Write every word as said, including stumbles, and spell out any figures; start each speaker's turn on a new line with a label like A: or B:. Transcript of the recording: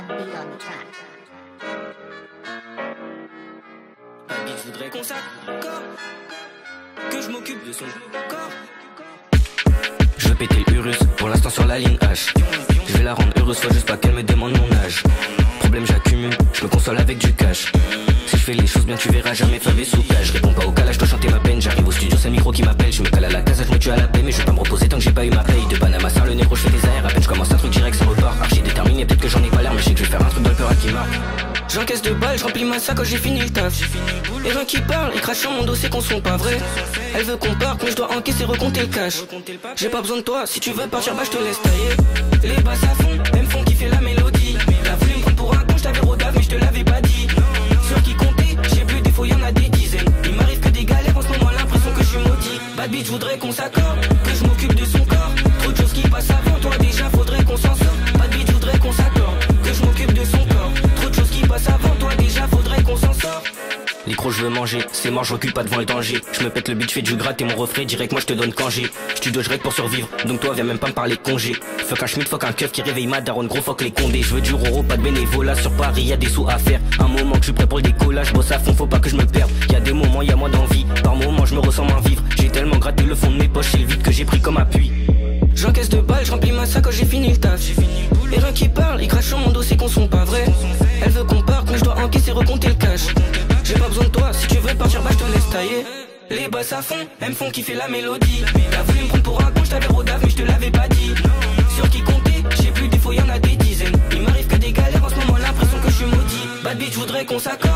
A: beat on the track.
B: Baby, je voudrais qu'on s'accorde, que je m'occupe de son corps. Je veux péter l'Urus, pour l'instant sur la ligne H. Je vais la rendre heureuse, faut juste pas qu'elle me demande mon âge. Problème j'accumule, je me console avec du cash. Si je fais les choses bien tu verras jamais favé sous cage. Je réponds pas au calage, je dois chanter ma peine. J'arrive au studio, c'est le micro qui m'appelle. Je me cale à la casa, je me tue à la paix. Mais je vais pas me reposer tant que j'ai pas eu ma paye. De Panama Sarre le négro, je fais des airs. À peine je commence un truc direct, ça repart. Archi déterminé, peut-être que j'en ai pas l'air. Mais je sais que je vais faire un truc dans le peur à qui marque. J'encaisse de balles, je remplis ma sac quand j'ai fini le taf. Les gens qui parlent, ils crachent sur mon dossier qu'on sont pas vrais. Elle veut qu'on parte, mais je dois encaisser, recompter le cash. J'ai pas besoin de toi, si tu veux partir, bah je te laisse tailler. Les basses à fond, elles me font kiffer la mélodie. T'as voulu me prendre pour un con, je t'avais rodave, mais je te l'avais pas dit. Sur qui compter, j'ai plus des fois, y'en a des dizaines. Il m'arrive que des galères, en ce moment l'impression que je suis maudit. Bad bitch, voudrais qu'on s'accorde, que je m'occupe de son corps. Trop de choses qui passent avant toi, déjà faudrait qu'on s'en sorte. Bad bitch, voudrais qu'on s'accorde, que je m'occupe de son corps. Trop de choses qui passent avant toi, déjà faudrait qu'on s'en sorte. Les crocs je veux manger, c'est mort, je recule pas devant le danger. Je me pète le but, je fais du gratte et mon refrain direct, moi je te donne congé. Studio je règle pour survivre, donc toi viens même pas me parler congé. Fuck un schmidt, fuck un keuf qui réveille ma daronne, gros fuck les condés. Je veux du roro, pas de bénévolat, sur Paris y'a des sous à faire. Un moment que je suis prêt pour le décollage, bosse à fond, faut pas que je me perde. Y'a des moments, y'a moins d'envie, par moments je me ressens moins vivre. J'ai tellement gratté le fond de mes poches, c'est le vide que j'ai pris comme appui. J'encaisse de balles, je remplis ma sac quand j'ai fini le taf. Les gens qui parlent, ils crachent sur mon dos, c'est qu'on sont pas vrais. Elle veut qu'on parte, mais je dois encaisser, recompter le cash. J'ai pas besoin de toi, si tu veux partir, bah je te laisse tailler. Les basses à fond, elles me font kiffer la mélodie. T'as voulu me prendre pour un con, je t'avais rodave, mais je te l'avais pas dit. Sur qui compter, j'ai plus des fois, y'en a des dizaines. Il m'arrive que des galères, en ce moment l'impression que je suis maudit. Bad bitch, voudrais qu'on s'accorde.